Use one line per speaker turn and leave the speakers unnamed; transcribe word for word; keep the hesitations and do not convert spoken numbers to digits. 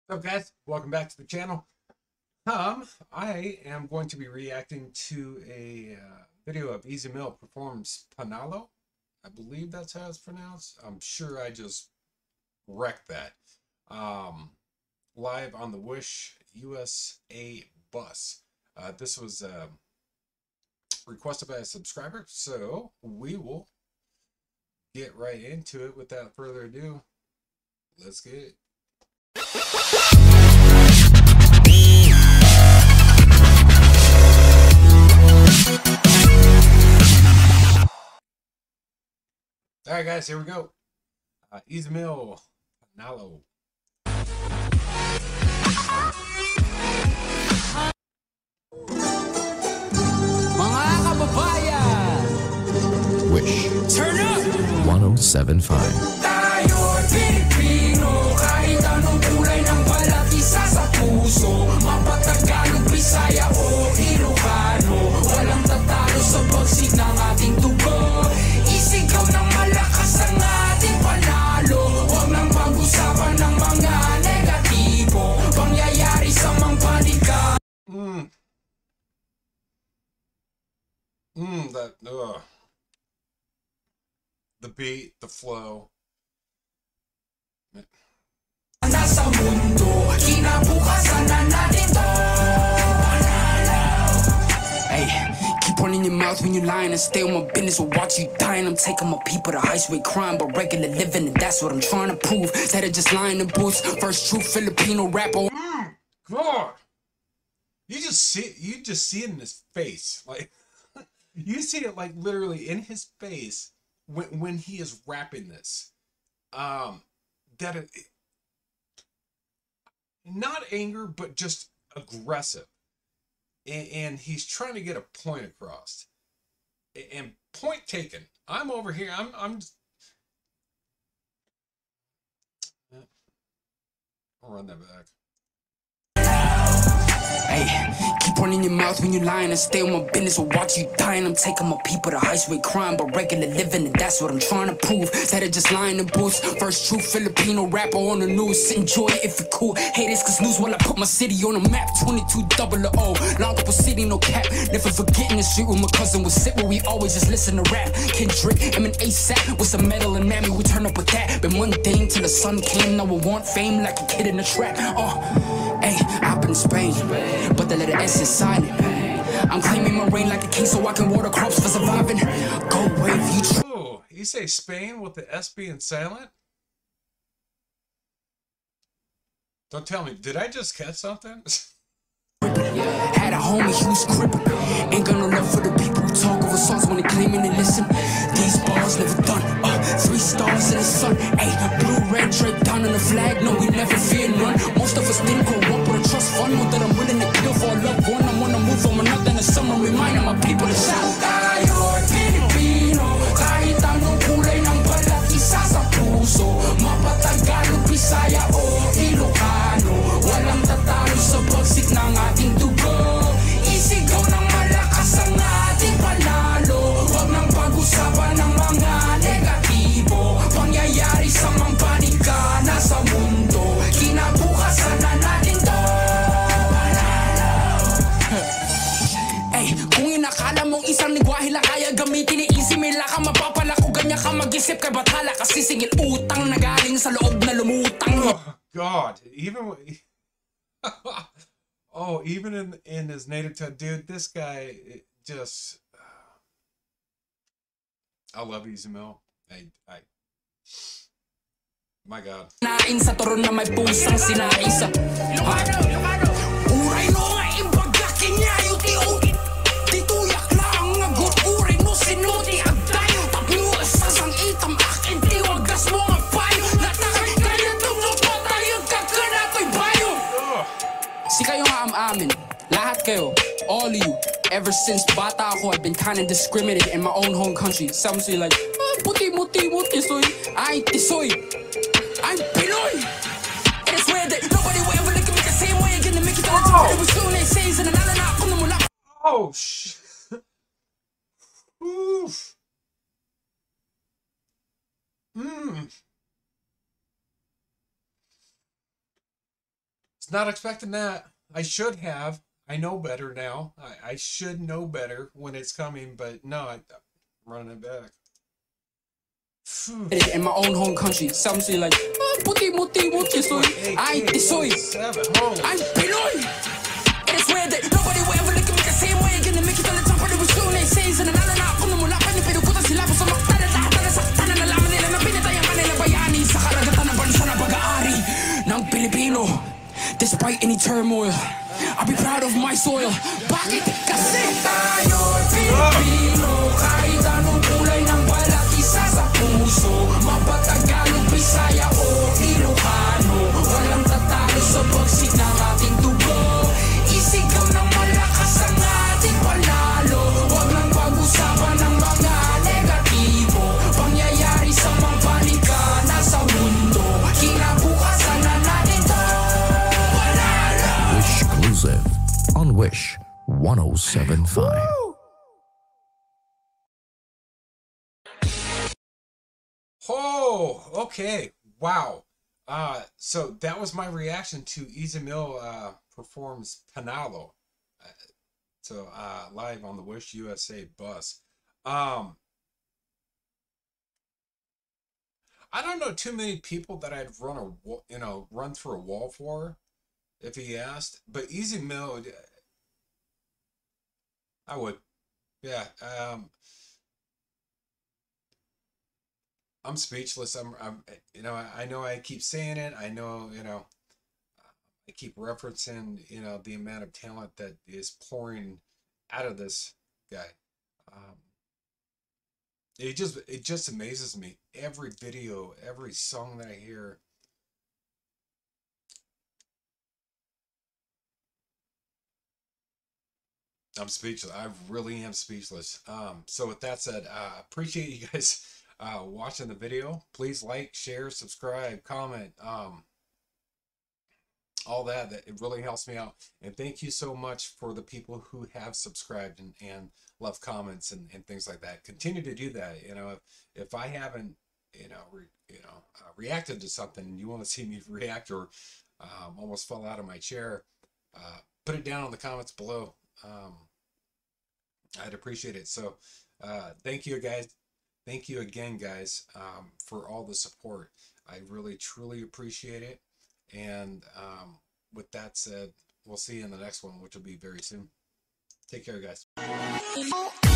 What's up, guys? Welcome back to the channel. Um, I am going to be reacting to a uh, video of Easy Mill performs Panalo. I believe that's how it's pronounced. I'm sure I just wrecked that. Um, live on the Wish U S A bus. Uh, this was uh, requested by a subscriber, so we will get right into it without further ado. Let's get it. All right, guys, here we go. Uh, Easy Mill, Panalo.
Mga kababayan,
Wish
turn up!
one oh seven point five.
Tayo Pilipino, kahit anong kulay ng balat, isa sa puso. Mapatagalog, Bisaya o Ilocano, walang tatalo sa bagsik ng ating tubo. Isigaw ng malakas ang ating panalo. Huwag nang pag-usapan ng mga negatibo, pangyayari sa mga panika.
Mm. Mm, that, ugh. The beat, the flow.
Nasa mundo, kinabukasan na natin to. Hey, keep running your mouth when you lying and stay on my business or watch you dying. I'm taking my people to high way crime, but regular living, and that's what I'm trying to prove. Instead of just lying in boots, first true Filipino rapper.
Mm, God, you just see, you just see it in his face, like you see it like literally in his face when when he is rapping this. Um, that it, not anger, but just aggressive. And, and he's trying to get a point across. And point taken. I'm over here. I'm, I'm, I'll run that back.
Hey, keep running your mouth when you lying and stay on my business or watch you dying. I'm taking my people to high way crime, but regular living, and that's what I'm trying to prove. Instead of just lying in boots, first true Filipino rapper on the news. Enjoy it if you cool. Haters cause news while I put my city on the map. twenty-two double O, long up a city, no cap. Never forgetting the street where my cousin would sit, where we always just listen to rap. Kendrick, M and ASAP with some metal and mammy, we turn up with that. Been mundane till the sun came, now I want fame like a kid in a trap. Uh, hey, I've been in Spain, but the letter S is silent. I'm claiming my reign like a king so I can water crops for surviving. Go wave you tr-
Oh, you say Spain with the S being silent? Don't tell me, did I just catch something?
Had a homie, he was crippled. Ain't got no love for the people who talk over songs when they claiming they listen. These bars never done. Uh, three stars in the sun. Ayy, blue, red, draped down on the flag. No, we never fear none. Most of us didn't grow up with a trust fund. Know that I'm willing to kill for a loved one. I'm on the move from another in the summer, reminding my people to shout. Tayo Pilipino, kahit anong kulay ng balat, isa sa puso. Mapatagalog, Bisaya o Ilocano, walang tatalo sa bagsik ng ating tubo. Isigaw ng malakas ang ating panalo. Huwag nang pag-usapan ng mga negatibo, pangyayari sa mga panika na sa mundo. Kinabukasan na natin to. Ay, kung inakala mong isang lingwahe lang kaya gamitin ni Easy Mill ka, mapapala ko ganyan ka mag-isip kay batala kasi singil utang na galing sa loob na lumutang.
Oh, God, even when, oh, even in in his native tongue, dude, this guy it just, uh, I love Easy Mill. I, I, my God.
Nain sa toron na may pusang sinain sa uray no nga imbagakin niya yung tiyo. Tituyak lang nga good uray no sinuti ang tayo. Tapno asasang itam akin tiwagas mo nga payo. Natakay kaya tumot pa tayo kakanatoy bayo. Si kayo nga am amin, lahat kayo, all of you. Ever since bata ako, I've been kinda discriminated in my own home country. Some say like, ah, puti muti muti soy. Ay, tisoy. I'm Pinoy. And it's weird that nobody will ever look at me the same way. Gonna make it all oh. It was soon they say, and another na ako na mula.
Oh, shit. Oof. Mmm. Was not expecting that. I should have. I know better now. I, I should know better when it's coming, but no, I, I'm running it back.
In my own home country, some say like, ah, puti muti muti soy. I soy. I'm Pinoy. It's weird that nobody will ever look at me the same way. Gonna make it on the top of the soon they say, and I'm not gonna mula pa ni pero kuta sila sa mga tala tala sa tala na laman nila na pinatay ang kanila bayani sa karagatan ng bansa na pag-aari ng Pilipino. Despite any turmoil, I'll be proud of my soil. Bakit kasi tayo'y Pilipino? Kahit anong kulay ng balat, isa sa puso. Mapatagalog, Bisaya o Ilocano, walang tatalo sa bagsik ng ating dugo. Isigaw ng malakas ang ating panalo. Huwag lang pag-usapan ng mga negatibo. Pangyayari sa mga panika na sa mundo. Kinabukasan na natin to.
Wish exclusive on Wish one oh seven point five.
Oh, okay. Wow. Uh, so that was my reaction to Easy Mill uh, performs Panalo. Uh, so uh, live on the Wish U S A bus. Um, I don't know too many people that I'd run a you know run through a wall for, if he asked. But Easy Mill, I would. Yeah. Um, I'm speechless. I'm, I'm, you know, I, I know I keep saying it. I know, you know, I keep referencing, you know, the amount of talent that is pouring out of this guy. Um, it just, it just amazes me. Every video, every song that I hear. I'm speechless. I really am speechless. Um, so with that said, uh, appreciate you guys uh, watching the video. Please like, share, subscribe, comment, um, all that. That it really helps me out. And thank you so much for the people who have subscribed and, and left comments and, and things like that. Continue to do that. You know, if, if I haven't, you know, re, you know, uh, reacted to something and you want to see me react or um, almost fall out of my chair, uh, put it down in the comments below. Um, I'd appreciate it. So uh, thank you guys. Thank you again, guys, um, for all the support. I really, truly appreciate it. And um, with that said, we'll see you in the next one, which will be very soon. Take care, guys.